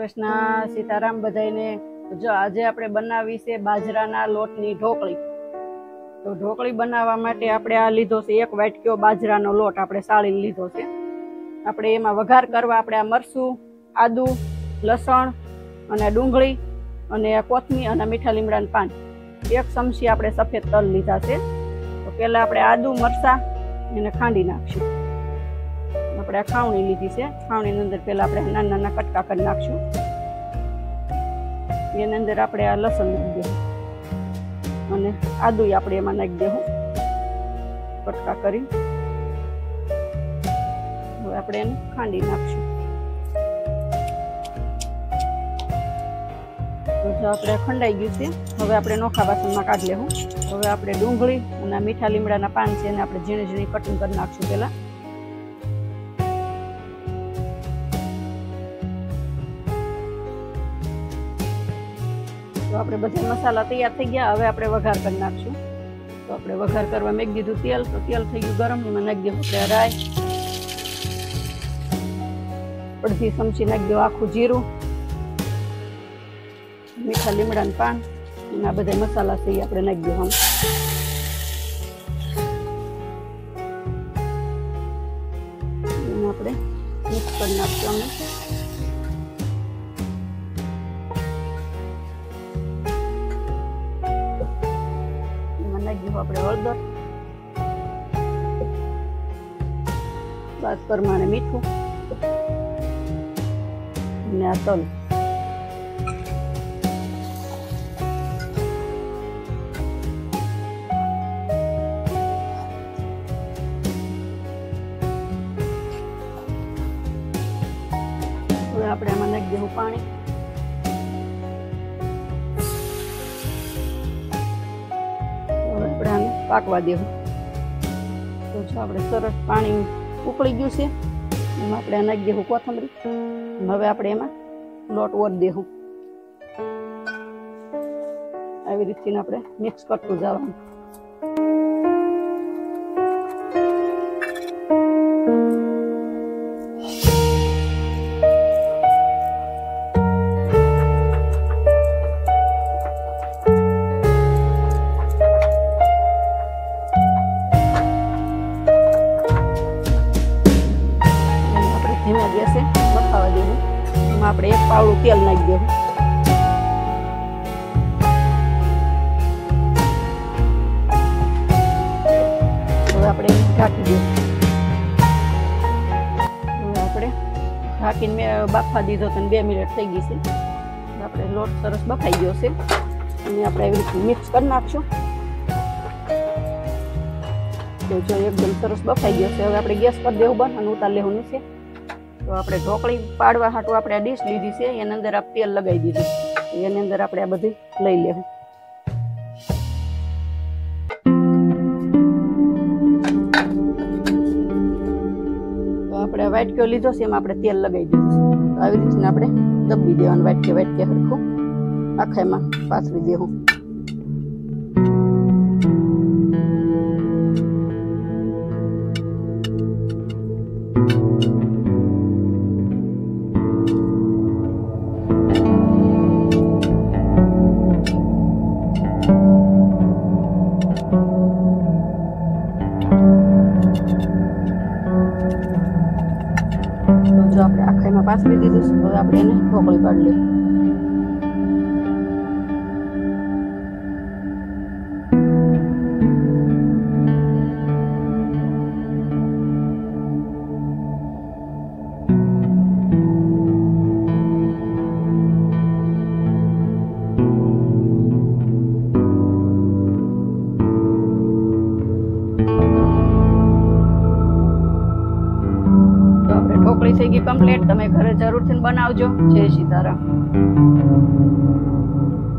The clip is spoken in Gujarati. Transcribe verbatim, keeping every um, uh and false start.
કૃષ્ણ સીતારામ બધાઈને। જો આજે આપણે બનાવી છે બાજરાના લોટની ઢોકળી। તો ઢોકળી બનાવવા માટે આપણે આ લીધો છે એક વાટક્યો બાજરાનો લોટ, આપણે સાળી લીધો છે। આપણે એમાં વઘાર કરવા આપણે આ મરચું, આદુ, લસણ અને ડુંગળી અને કોથમીર અને મીઠા લીમડાના પાન, એક ચમચી આપણે સફેદ તલ લીધા છે। તો પહેલા આપણે આદુ મરચા એને ખાંડી નાખશું। આપણે આ ખાવણી લીધી છે, ખાવણીની અંદર પહેલા આપણે નાના નાના કટકા કરી નાખશું। એની અંદર આપણે આ લસણ નાખી દઈશું અને આદુ આપણે એમાં નાખી દઈશું કટકા કરી। હવે આપણે એને ખાંડી નાખશું। તો જો આપણે ખંડાઈ ગયું છે, હવે આપણે નોખા વાસણમાં કાઢી લેવું। હવે આપણે ડુંગળી અને મીઠા લીમડાના પાન છે એને આપણે ઝીણી ઝીણી કટિંગ કરી નાખશું પહેલા। તો આપણે બધા મસાલા તૈયાર થઈ ગયા, હવે આપણે વઘાર કરી નાખશું। તો આપણે વઘાર કરવા મેં દીધું તેલ, તો તેલ થઈ ગયું ગરમ, એમાં નાખી દઉં આપણે રાઈ, અડધી ચમચી નાખી દઉં આખું જીરું, મીઠા લીમડાના પાન અને આ બધા મસાલા છે એ આપણે નાખી દઉં। એમાં આપણે મિક્સ કરી નાખશું અમે। આપણે હળદર, સ્વાદ પ્રમાણે મીઠું અને આ તલ। હવે આપણે આમાં નાખી દઉં પાણી। પાકવા દેવું। તો જો આપણે સરસ પાણી ઉકળી ગયું છે, એમાં આપણે નાખી દેવું કોથમરી। હવે આપણે એમાં લોટ ઓર દેવું, આવી રીતે આપણે મિક્સ કરતું જવાનું। બફાવા દેવું, એમાં આપણે એક પાવડું તેલ નાખી દેવું। હવે આપણે ઢાંકી દઈએ। હવે આપણે ઢાંકીને મેં બાફવા દીધો તો બે મિનિટ થઈ ગઈ છે। આપણે લોટ સરસ બફાઈ ગયો છે અને આપણે એવી રીતે મિક્સ કરી નાખશું। તો જો એકદમ સરસ બફાઈ ગયો છે। હવે આપણે ગેસ કરી દેવું બંધ અને ઉતાર લેવું નીચે। તો આપણે ઢોકળી પાડવા હાટું આપણે આ ડીશ લીધી છે, એની અંદર આપણે તેલ લગાવી દીધું, એની અંદર આપણે આ બધું લઈ લેવું। તો આપણે વાટક્યો લીધો છે, એમાં આપણે તેલ લગાવી દીધું છે। તો આવી રીતે આપણે દબી દેવાનું, વાટકે વાટકે હરખું આખામાં પાથરી દેવું। જો આપણે આખામાં પાથરી દીધું છે, હવે આપણે એને ઢોકળી પાડી લઈએ। ઢોકળી થઈ ગઈ કમ્પ્લીટ, તમે ઘરે જરૂરથી બનાવજો। જય સીતારામ।